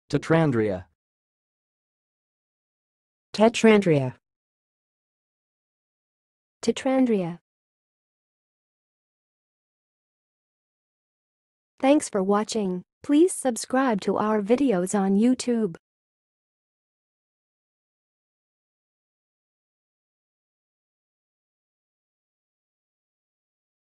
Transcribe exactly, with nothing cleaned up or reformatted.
tetrandria, tetrandria, tetrandria. Thanks for watching. Please subscribe to our videos on YouTube.